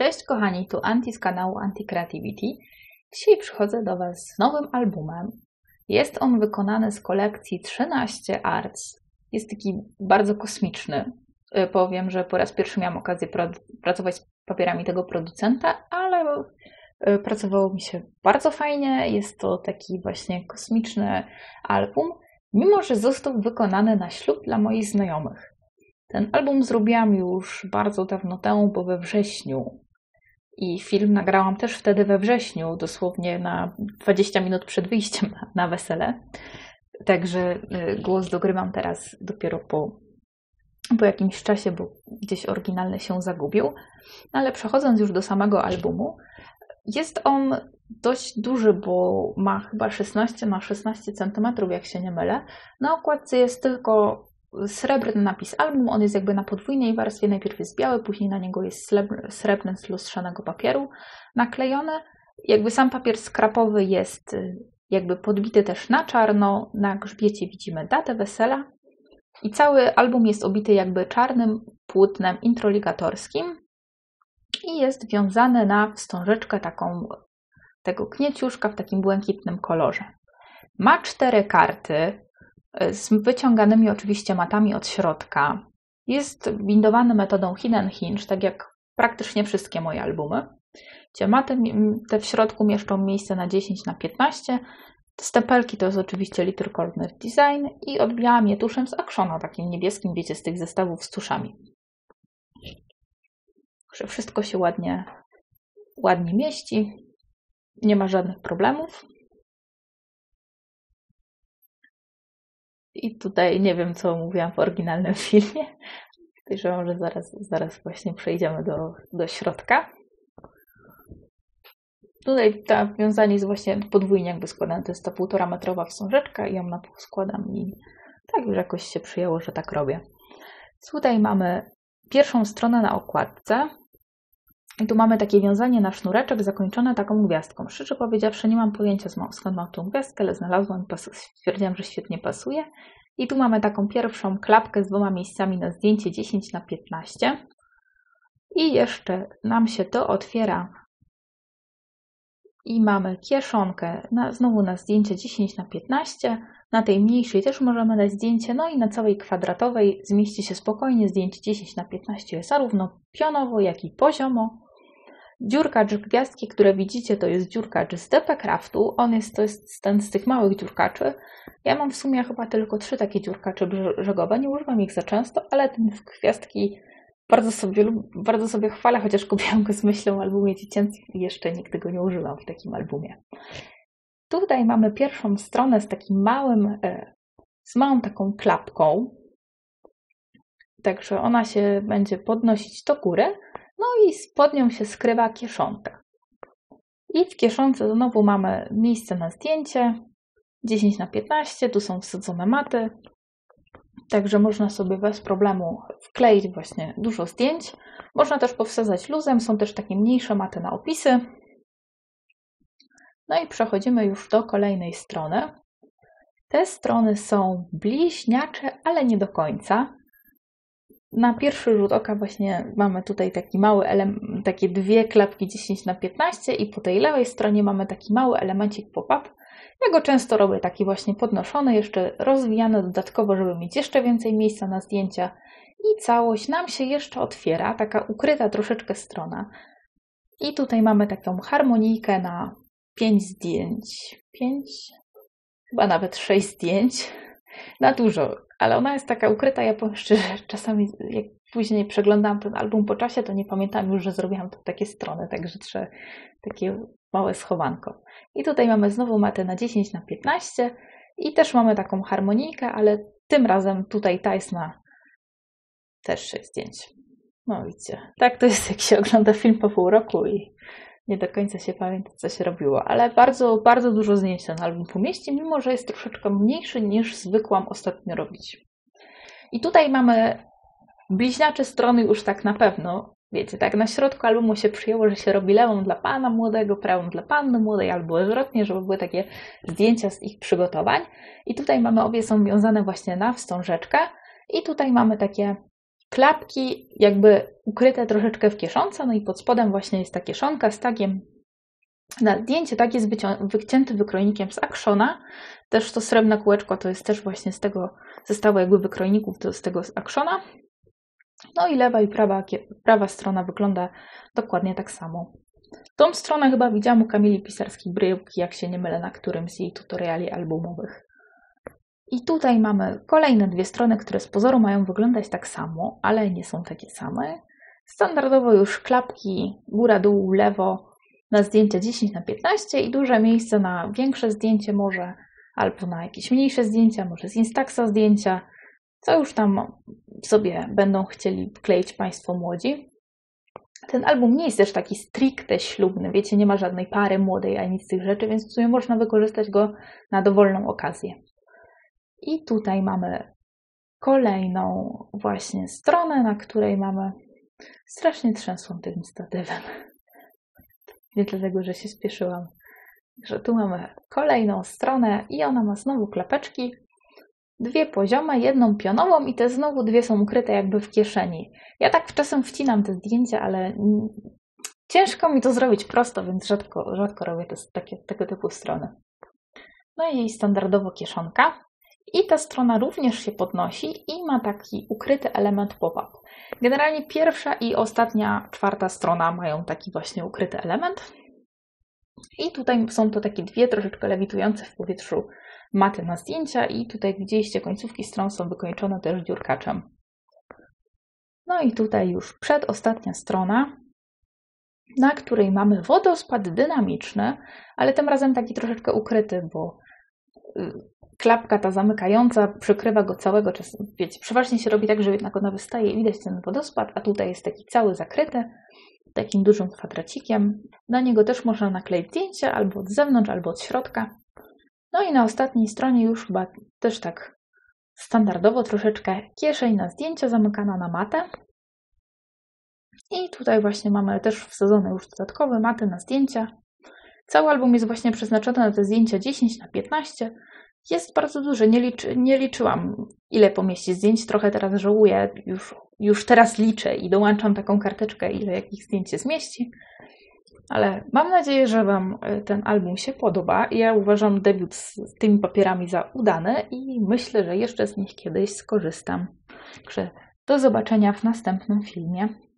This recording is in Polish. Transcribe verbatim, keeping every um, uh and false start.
Cześć kochani, tu Anti z kanału Anti Creativity. Dzisiaj przychodzę do Was z nowym albumem. Jest on wykonany z kolekcji trzynaście Arts. Jest taki bardzo kosmiczny. Powiem, że po raz pierwszy miałam okazję pracować z papierami tego producenta, ale pracowało mi się bardzo fajnie. Jest to taki właśnie kosmiczny album, mimo że został wykonany na ślub dla moich znajomych. Ten album zrobiłam już bardzo dawno temu, bo we wrześniu. I film nagrałam też wtedy we wrześniu, dosłownie na dwadzieścia minut przed wyjściem na, na wesele. Także głos dogrywam teraz dopiero po, po jakimś czasie, bo gdzieś oryginalny się zagubił. No ale przechodząc już do samego albumu, jest on dość duży, bo ma chyba szesnaście na szesnaście centymetrów, jak się nie mylę. Na okładce jest tylko srebrny napis album, on jest jakby na podwójnej warstwie, najpierw jest biały, później na niego jest srebrny z lustrzanego papieru naklejony. Jakby sam papier skrapowy jest jakby podbity też na czarno, na grzbiecie widzimy datę wesela i cały album jest obity jakby czarnym płótnem introligatorskim i jest wiązany na wstążeczkę taką tego knieciuszka w takim błękitnym kolorze. Ma cztery karty, z wyciąganymi oczywiście matami od środka. Jest bindowany metodą hidden hinge, tak jak praktycznie wszystkie moje albumy. Gdzie maty te w środku mieszczą miejsce na dziesięć na piętnaście. Te stempelki to jest oczywiście Little Corner Design i odbijałam je tuszem z Actiona, takim niebieskim, wiecie, z tych zestawów z tuszami. Że wszystko się ładnie, ładnie mieści. Nie ma żadnych problemów. I tutaj nie wiem, co mówiłam w oryginalnym filmie. Także może zaraz, zaraz właśnie przejdziemy do, do środka. Tutaj ta wiązanie jest właśnie podwójnie jakby składane. To jest ta półtora metrowa wstążeczka i ją na pół składam i tak już jakoś się przyjęło, że tak robię. Tutaj mamy pierwszą stronę na okładce. I tu mamy takie wiązanie na sznureczek zakończone taką gwiazdką. Szczerze powiedziawszy, nie mam pojęcia skąd mam tą gwiazdkę, ale znalazłam, stwierdziłam, że świetnie pasuje. I tu mamy taką pierwszą klapkę z dwoma miejscami na zdjęcie dziesięć na piętnaście. I jeszcze nam się to otwiera. I mamy kieszonkę na, znowu na zdjęcie dziesięć na piętnaście. Na tej mniejszej też możemy dać zdjęcie. No i na całej kwadratowej zmieści się spokojnie zdjęcie dziesięć na piętnaście, zarówno pionowo, jak i poziomo. Dziurkacz gwiazdki, które widzicie, to jest dziurkacz z D P Craftu. On jest, to jest ten z tych małych dziurkaczy. Ja mam w sumie chyba tylko trzy takie dziurkacze brzegowe. Nie używam ich za często, ale ten w gwiazdki bardzo sobie, bardzo sobie chwalę, chociaż kupiłam go z myślą o albumie dziecięcym i jeszcze nigdy go nie użyłam w takim albumie. Tutaj mamy pierwszą stronę z takim małym, z małą taką klapką. Także ona się będzie podnosić do góry. No i pod nią się skrywa kieszonka. I w kieszonce znowu mamy miejsce na zdjęcie. dziesięć na piętnaście, tu są wsadzone maty. Także można sobie bez problemu wkleić właśnie dużo zdjęć. Można też powsadzać luzem, są też takie mniejsze maty na opisy. No i przechodzimy już do kolejnej strony. Te strony są bliźniacze, ale nie do końca. Na pierwszy rzut oka właśnie mamy tutaj taki mały element, takie dwie klapki dziesięć na piętnaście i po tej lewej stronie mamy taki mały elemencik pop-up. Ja go często robię taki właśnie podnoszony, jeszcze rozwijany dodatkowo, żeby mieć jeszcze więcej miejsca na zdjęcia. I całość nam się jeszcze otwiera, taka ukryta troszeczkę strona. I tutaj mamy taką harmonijkę na pięć zdjęć. pięć, chyba nawet sześć zdjęć. Na dużo, ale ona jest taka ukryta, ja powiem szczerze, czasami jak później przeglądam ten album po czasie, to nie pamiętam już, że zrobiłam to takie strony, także trzeba takie małe schowanko. I tutaj mamy znowu matę na dziesięć na piętnaście i też mamy taką harmonijkę, ale tym razem tutaj ta jest na też sześć zdjęć. No widzicie, tak to jest, jak się ogląda film po pół roku i nie do końca się pamięta, co się robiło, ale bardzo, bardzo dużo zdjęć ten album pomieści, mimo że jest troszeczkę mniejszy niż zwykłam ostatnio robić. I tutaj mamy bliźniacze strony już tak na pewno. Wiecie, tak na środku albumu się przyjęło, że się robi lewą dla pana młodego, prawą dla panny młodej, albo odwrotnie, żeby były takie zdjęcia z ich przygotowań. I tutaj mamy, obie są wiązane właśnie na wstążeczkę. I tutaj mamy takie klapki jakby ukryte troszeczkę w kieszonce, no i pod spodem właśnie jest ta kieszonka z tagiem. Na zdjęcie tak jest wycięty wykrojnikiem z Actiona. Też to srebrne kółeczko to jest też właśnie z tego zestawu jakby wykrojników, to z tego z Actiona. No i lewa i prawa, prawa strona wygląda dokładnie tak samo. Tą stronę chyba widziałam u Kamili Pisarskiej-Bryłki, jak się nie mylę, na którymś z jej tutoriali albumowych. I tutaj mamy kolejne dwie strony, które z pozoru mają wyglądać tak samo, ale nie są takie same. Standardowo już klapki góra, dół, lewo na zdjęcia dziesięć na piętnaście i duże miejsce na większe zdjęcie może, albo na jakieś mniejsze zdjęcia, może z Instaxa zdjęcia, co już tam sobie będą chcieli wkleić Państwo młodzi. Ten album nie jest też taki stricte ślubny, wiecie, nie ma żadnej pary młodej ani nic z tych rzeczy, więc w sumie można wykorzystać go na dowolną okazję. I tutaj mamy kolejną właśnie stronę, na której mamy... Strasznie trzęsłam tym statywem. Nie dlatego, że się spieszyłam. Że tu mamy kolejną stronę i ona ma znowu klapeczki. Dwie poziome, jedną pionową i te znowu dwie są ukryte jakby w kieszeni. Ja tak czasem wcinam te zdjęcia, ale ciężko mi to zrobić prosto, więc rzadko, rzadko robię te, takie, tego typu strony. No i standardowo kieszonka. I ta strona również się podnosi i ma taki ukryty element pop-up. Generalnie pierwsza i ostatnia, czwarta strona mają taki właśnie ukryty element. I tutaj są to takie dwie troszeczkę lewitujące w powietrzu maty na zdjęcia i tutaj widzieliście końcówki stron są wykończone też dziurkaczem. No i tutaj już przedostatnia strona, na której mamy wodospad dynamiczny, ale tym razem taki troszeczkę ukryty, bo klapka ta zamykająca przykrywa go całego czasu. Wiecie, przeważnie się robi tak, że jednak ona wystaje i widać ten wodospad, a tutaj jest taki cały zakryty, takim dużym kwadracikiem. Na niego też można nakleić zdjęcie albo od zewnątrz, albo od środka. No i na ostatniej stronie już chyba też tak standardowo troszeczkę kieszeń na zdjęcia zamykana na matę. I tutaj właśnie mamy też wsadzone już dodatkowe maty na zdjęcia. Cały album jest właśnie przeznaczony na te zdjęcia dziesięć na piętnaście. Jest bardzo duży, nie, liczy, nie liczyłam ile pomieści zdjęć, trochę teraz żałuję, już, już teraz liczę i dołączam taką karteczkę, ile jakich zdjęć się zmieści. Ale mam nadzieję, że Wam ten album się podoba. Ja uważam debiut z tymi papierami za udany i myślę, że jeszcze z nich kiedyś skorzystam. Także do zobaczenia w następnym filmie.